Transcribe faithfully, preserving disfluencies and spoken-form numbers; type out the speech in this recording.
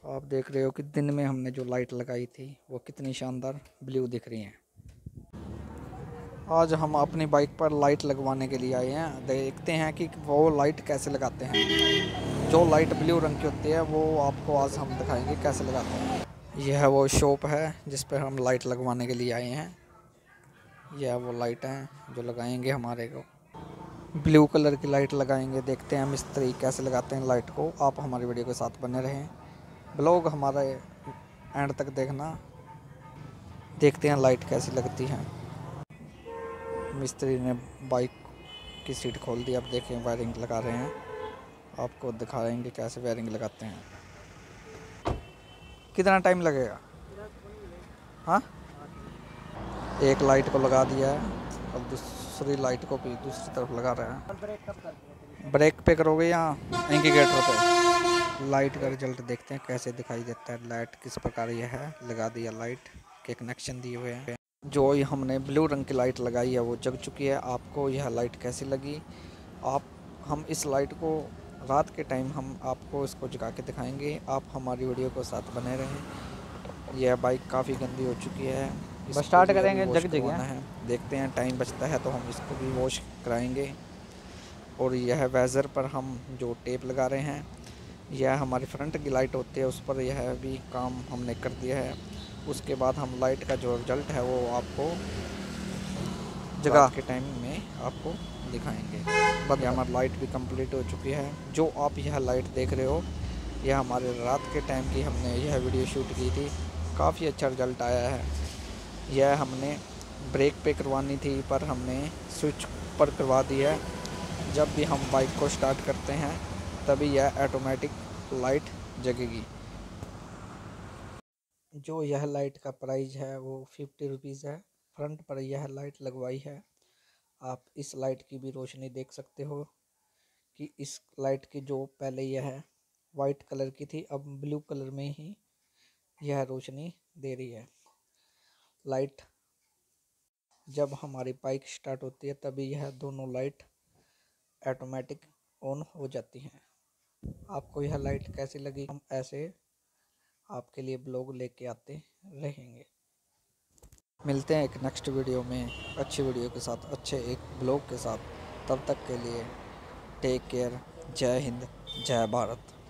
आप देख रहे हो कि दिन में हमने जो लाइट लगाई थी वो कितनी शानदार ब्लू दिख रही है। आज हम अपनी बाइक पर लाइट लगवाने के लिए आए हैं। देखते हैं कि वो लाइट कैसे लगाते हैं। जो लाइट ब्लू रंग की होती है वो आपको आज हम दिखाएंगे कैसे लगाते हैं। यह वो शॉप है जिस पर हम लाइट लगवाने के लिए आए हैं। यह वो लाइट हैं जो लगाएंगे हमारे को। ब्लू कलर की लाइट लगाएंगे। देखते हैं मिस्त्री कैसे लगाते हैं लाइट को। आप हमारी वीडियो के साथ बने रहें। ब्लॉग हमारे एंड तक देखना। देखते हैं लाइट कैसी लगती है। मिस्त्री ने बाइक की सीट खोल दी। अब देखें वायरिंग लगा रहे हैं। आपको दिखाएंगे कैसे वायरिंग लगाते हैं। कितना टाइम लगेगा? हाँ, एक लाइट को लगा दिया है। अब दूसरी लाइट को भी दूसरी तरफ लगा रहे हैं। ब्रेक पे करोगे या इंडिकेटर पे? लाइट का रिजल्ट देखते हैं कैसे दिखाई देता है। लाइट किस प्रकार यह है। लगा दिया लाइट के कनेक्शन दिए हुए हैं। जो ये हमने ब्लू रंग की लाइट लगाई है वो जग चुकी है। आपको यह लाइट कैसी लगी? आप हम इस लाइट को रात के टाइम हम आपको इसको जगा के दिखाएंगे। आप हमारी वीडियो को साथ बने रहें। यह बाइक काफ़ी गंदी हो चुकी है। बस स्टार्ट करेंगे जग जगह है। देखते हैं टाइम बचता है तो हम इसको भी वॉश कराएंगे। और यह वैज़र पर हम जो टेप लगा रहे हैं यह हमारी फ्रंट की लाइट होती है उस पर यह भी काम हमने कर दिया है। उसके बाद हम लाइट का जो रिजल्ट है वो आपको जगह के टाइम में आपको दिखाएंगे। बस हमारी लाइट भी कंप्लीट हो चुकी है। जो आप यह लाइट देख रहे हो यह हमारे रात के टाइम की हमने यह वीडियो शूट की थी। काफ़ी अच्छा रिजल्ट आया है। यह हमने ब्रेक पे करवानी थी पर हमने स्विच पर करवा दी है। जब भी हम बाइक को स्टार्ट करते हैं तभी यह ऑटोमेटिक लाइट जगेगी। जो यह लाइट का प्राइस है वो फिफ्टी रुपीज़ है। फ्रंट पर यह लाइट लगवाई है। आप इस लाइट की भी रोशनी देख सकते हो कि इस लाइट की जो पहले यह वाइट कलर की थी अब ब्लू कलर में ही यह रोशनी दे रही है। लाइट जब हमारी बाइक स्टार्ट होती है तभी यह दोनों लाइट ऑटोमेटिक ऑन हो जाती हैं। आपको यह लाइट कैसी लगी? हम ऐसे आपके लिए ब्लॉग लेके आते रहेंगे। मिलते हैं एक नेक्स्ट वीडियो में अच्छी वीडियो के साथ, अच्छे एक ब्लॉग के साथ। तब तक के लिए टेक केयर। जय हिंद, जय भारत।